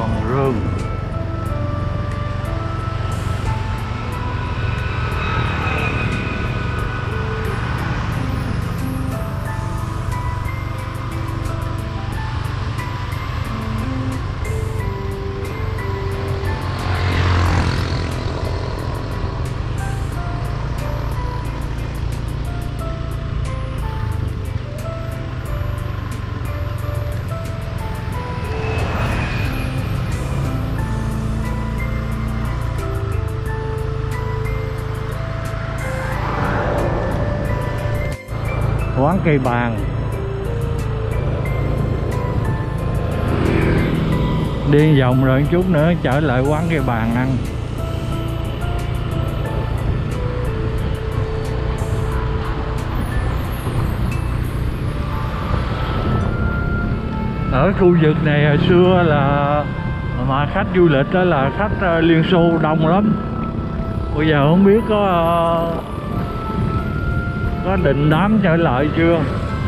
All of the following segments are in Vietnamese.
Hòn Rương. Quán Cây Bàn. Đi vòng rồi chút nữa trở lại quán Cây Bàn ăn. Ở khu vực này hồi xưa là mà khách du lịch đó là khách Liên Xô đông lắm. Bây giờ không biết có định đám trở lại chưa.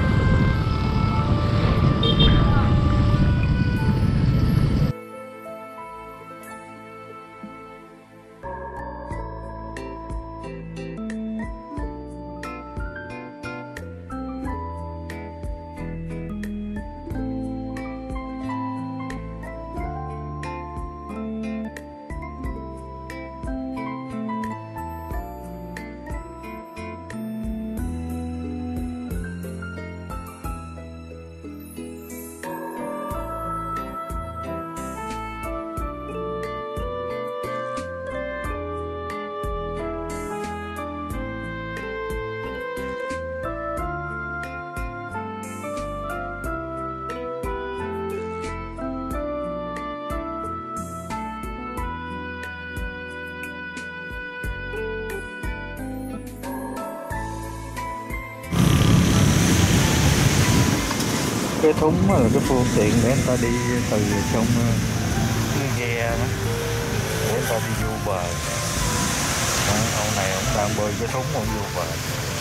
Cái thúng là cái phương tiện để người ta đi từ trong cái ghe đó để người ta đi vô bờ. Ông này ông đang bơi cái thúng ông vô bờ.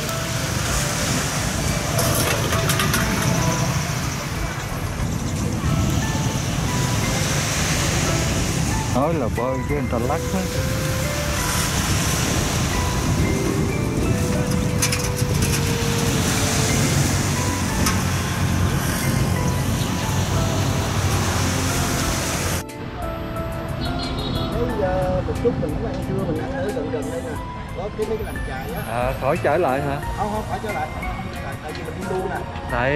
Nói là bơi chứ người ta lắc hết. Một chút mình cũng ăn trưa, mình ăn ở gần gần đây nè, có cái mấy cái làng chài á. Khỏi trở lại hả? Không phải trở lại, tại vì mình đi đu nè. Tại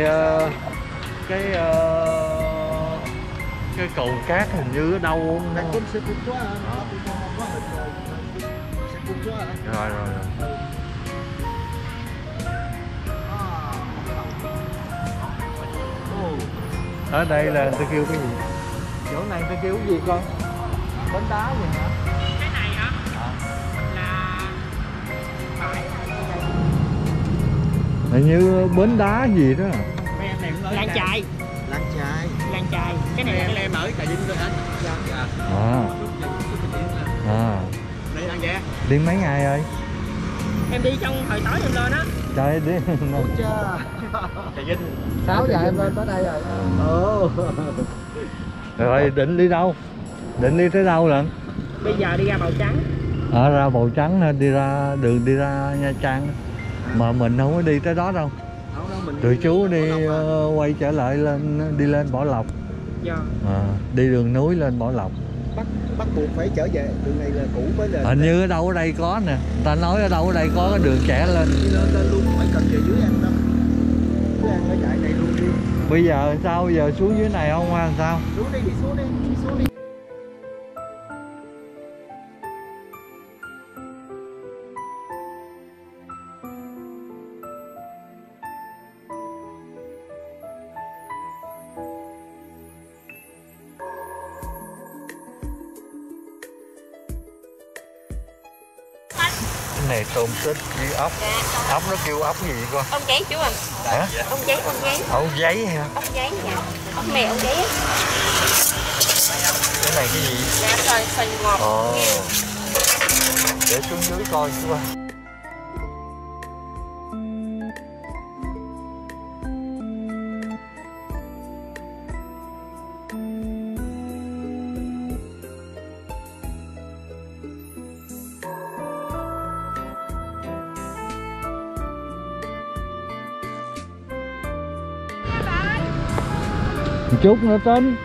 cái cầu cát hình như ở đâu không? Đang xe cung quá hả? Có hình rồi, xe cung quá hả? Rồi. Ở đây là người ta kêu cái gì? Chỗ này người ta kêu cái gì con? Bến đá gì hả? Cái này hả? Là phải hình như bến đá gì đó. làng chài. Làng chài. Cái này em ở Trà Vinh rồi hả? Dạ. Đây ăn vậy. Đi mấy ngày rồi? Em đi trong hồi tối em lên á. Trời đi. Trà Vinh. 6 giờ em lên tới đây rồi. Rồi định đi đâu? Định đi tới đâu lận? Bây giờ đi ra Bầu Trắng. Ra Bầu Trắng nên đi ra đường đi ra Nha Trang. Mà mình không có đi tới đó đâu. Tụi chú đi quay trở lại đi lên Bảo Lộc. Dạ. Đi đường núi lên Bảo Lộc. Bắt buộc phải trở về, đường này là cũ mới lên. Hình như ở đâu ở đây có nè. Ta nói ở đâu ở đây có cái đường trẻ lên. Đi lên luôn, phải cần về dưới ăn đâu. Dưới ăn ở dạy này luôn đi. Bây giờ sao? Bây giờ xuống dưới này không ăn sao? Xuống đi, đi xuống đi. Cái này tôm tích với ốc. Ốc nó kêu ốc gì con? Ốc giấy chú ơi. Hả? Ốc giấy. Ốc giấy hả? Ốc giấy dạ. Ốc mè ốc giấy á. Cái này cái gì? Dạ xoài ngọt. Để xuống dưới coi chú ơi. Một chút nữa tính.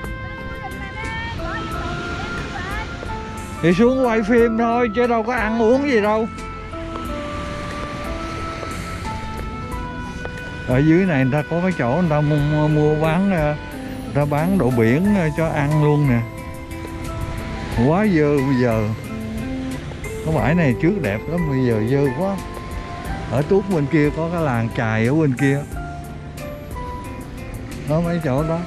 Thì xuống quay phim thôi chứ đâu có ăn uống gì đâu. Ở dưới này người ta có cái chỗ người ta mua bán, người ta bán đồ biển cho ăn luôn nè. Quá dơ bây giờ. Cái bãi này trước đẹp lắm, bây giờ dơ quá. Ở tuốt bên kia có cái làng chài ở bên kia. Đó mấy chỗ đó.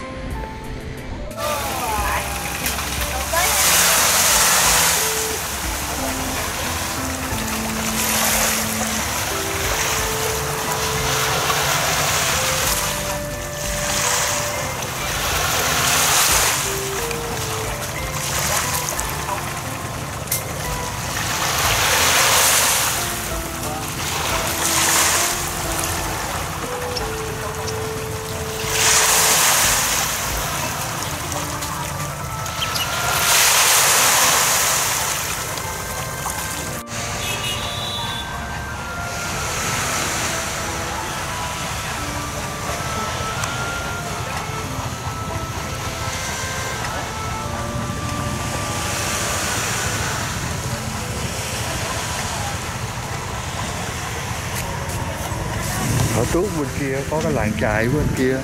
Ở tuốt bên kia có cái làng chài bên kia.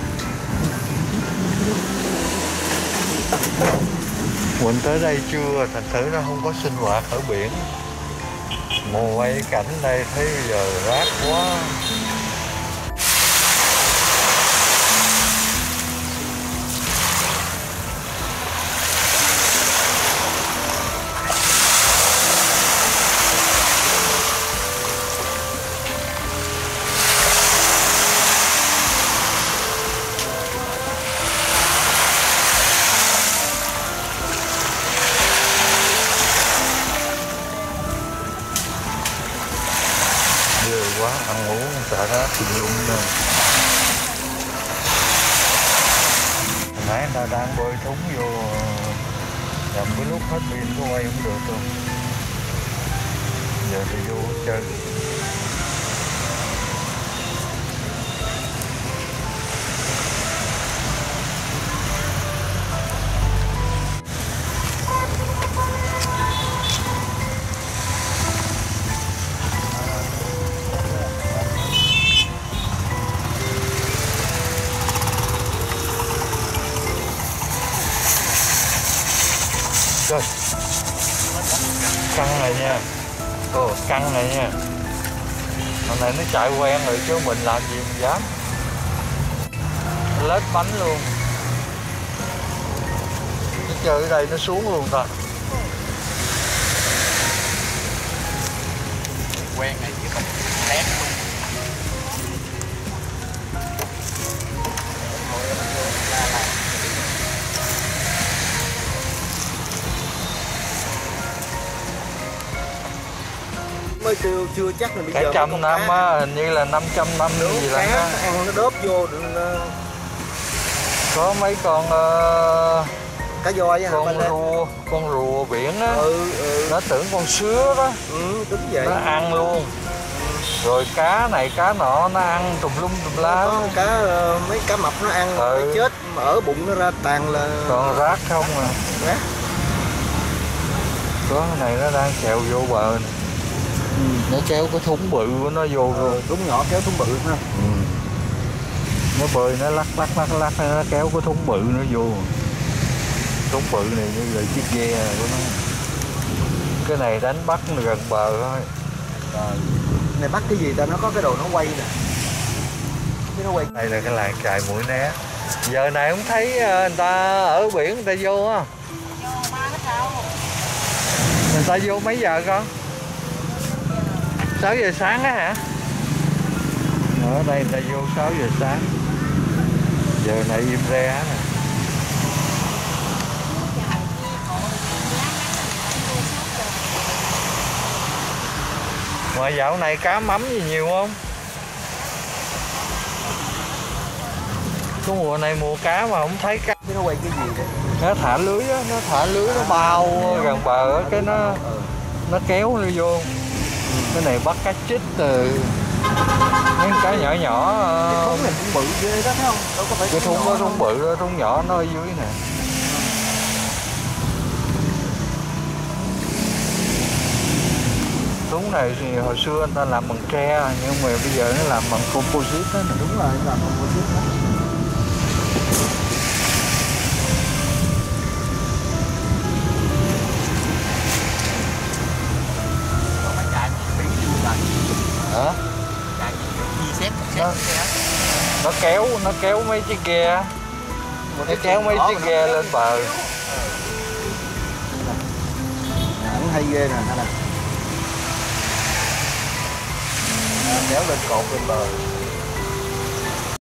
Mình tới đây chưa, thành thử nó không có sinh hoạt ở biển. Mùa quay cảnh đây thấy bây giờ rác quá. Quá ăn uống xả rác thì luôn nè. Hồi nãy người ta đang bơi thúng vô, nhầm cái lúc hết pin có quay không được luôn. Giờ thì vô chơi. Rồi. Căng này nha. Căng này nha. Hôm nay nó chạy quen rồi chứ mình làm gì mình dám. Lết bánh luôn. Nó chơi ở đây nó xuống luôn ta. Quen này chứ không lét luôn. Mới chưa chắc là bây cả giờ trăm năm á, hình như là 500 năm gì cá đó. nó ăn nó đớp vô Có mấy con cá voi á, con rùa biển á. Nó tưởng con sứa đó. Đúng vậy. Nó ăn luôn. Rồi cá này cá nọ nó ăn tùm lum tùm lá. Có cá mấy cá mập nó ăn nó chết mà ở bụng nó ra toàn là còn rác không à. Rác. Có cái này nó đang chèo vô bờ này. Nó kéo cái thúng bự của nó vô rồi. Thúng nhỏ kéo thúng bự ha. Nó bơi nó lắc nó kéo cái thúng bự nó vô. Thúng bự này như là chiếc ghe của nó. Cái này đánh bắt gần bờ thôi. Này bắt cái gì ta, nó có cái đồ nó quay nè. Cái nó quay. Đây là cái làng chài Mũi Né. Giờ này không thấy người ta ở biển người ta vô á. Người ta vô mấy giờ con? 6 giờ sáng á hả? Ở đây người ta vô 6 giờ sáng. Giờ này im re nè. Ngoài dạo này cá mắm gì nhiều không? Cái mùa này mùa cá mà không thấy cá. Cái nó quay cái gì vậy? Nó thả lưới á, nó thả lưới nó bao gần bờ á, cái nó kéo nó vô. Cái này bắt cá chích từ Mấy cái nhỏ nhỏ. Cái thúng này cũng bự ghê đó thấy không? Đâu có phải Cái thúng đó, thúng bự đó, thúng nhỏ nó ở dưới nè. Thúng này thì hồi xưa anh ta làm bằng tre nhưng mà bây giờ nó làm bằng composite đó nè. Đúng rồi, làm composite đó. Hả? Nó kéo mấy chiếc ghe, nó kéo mấy chiếc ghe lên bờ. Hắn hay ghê nè, nè. Kéo lên cột lên bờ.